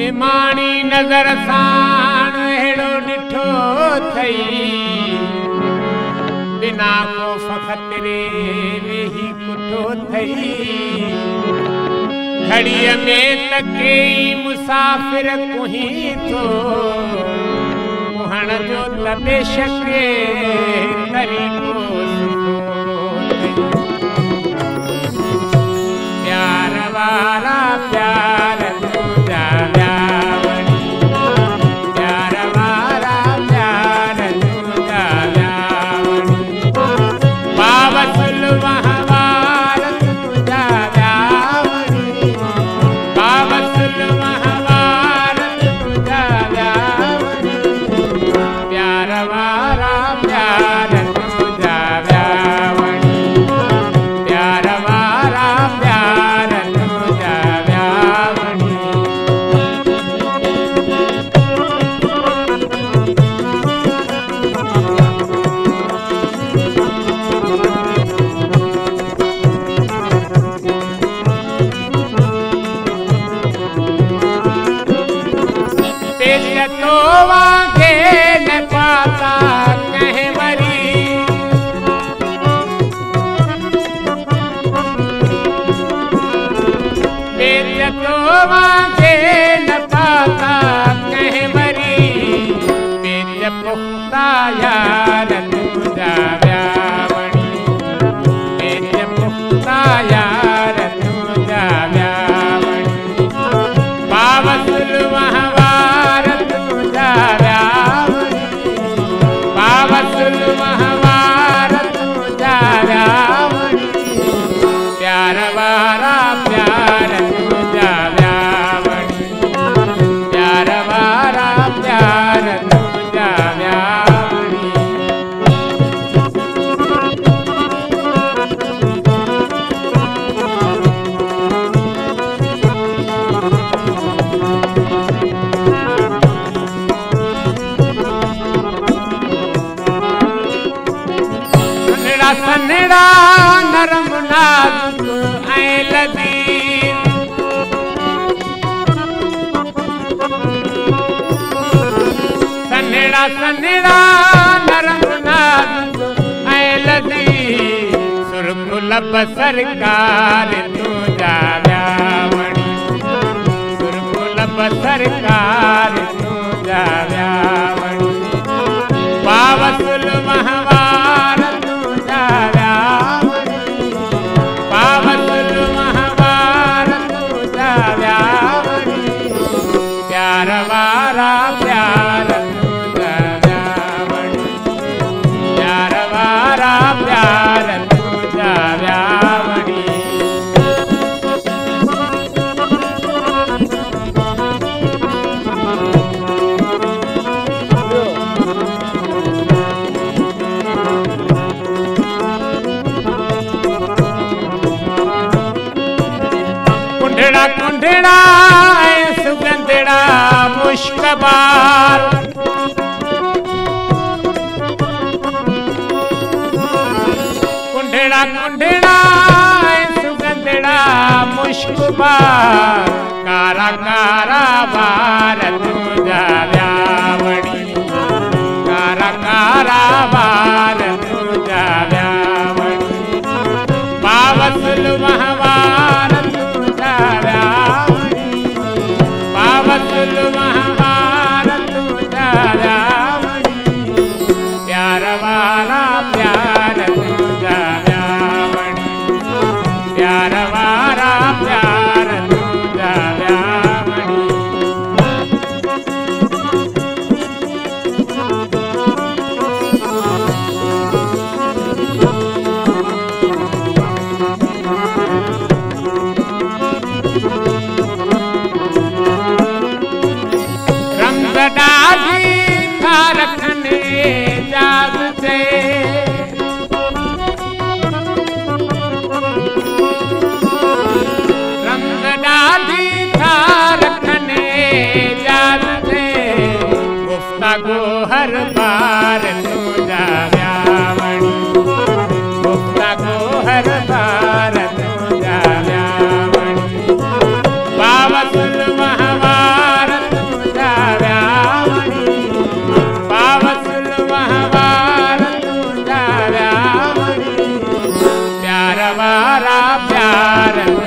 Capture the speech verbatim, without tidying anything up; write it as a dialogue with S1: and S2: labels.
S1: निमाणी नज़र साण अहिड़ो ॾिठो थई बिना ख़ौफ़ ख़तरे वेही कुठो थई घड़ीअ में त कई मुसाफ़िर कुही थो कुहण जो त बेशक तरीक़ो प्यार वारा प्यार तुझा व्यावणी प्यार वारा प्यार तुझा व्यावणी बावसुल महवार तुझा व्यावणी बावसुल महवार तुझा व्यावणी प्यार वारा प्यार तुझा व्यावणी प्यार वारा प्यार तुझा व्यावणी तेज तो वांगे न पाता कहीं मरी तेज तो वांगे न पाता कहीं मरी तेज पुख्ता यार तुझा व्यावणी तेज पुख्ता यार तुझा व्यावणी बावसुल महवार तुझा व्यावणी बावसुल महवार तुझा व्यावणी प्यार वारा प्यार तुझा व्यावणी प्यार वारा प्यार तुझा व्यावणी सनड़ा सनड़ा नरम नाज़ुक ऐं लज़ीज़ सनड़ा सनड़ा नरम नाज़ुक ऐं लज़ीज़ सुर्ख़ लब सरकार तुझा व्यावणी सुर्ख़ लब सरकार तुझा व्यावणी बावसुल महवार तुझा व्यावणी बावसुल महवार तुझा व्यावणी प्यार वारा प्यार तुझा व्यावणी प्यार वारा प्यार तुझा व्यावणी कुंडड़ा कुंडड़ा ऐं सुगंधड़ा मुश्कबार कुंडड़ा कुंडड़ा ऐं सुगंधड़ा मुश्कबार कारा कारा बार तुझा व्यावणी कारा कारा बार तुझा व्यावणी बावसुल महवार तुझा व्यावणी बावसुल महवार तुझा व्यावणी प्यार वारा प्यार तुझा व्यावणी प्यार वारा प्यार तुझा व्यावणी रंग डाली था रखने जाग से रंग डाली था रखने जाग से गुफ्तागो हर बार तुझा व्यावणी गुफ्तागो हर बार तुझा व्यावणी बावसुल महवार थारा प्यार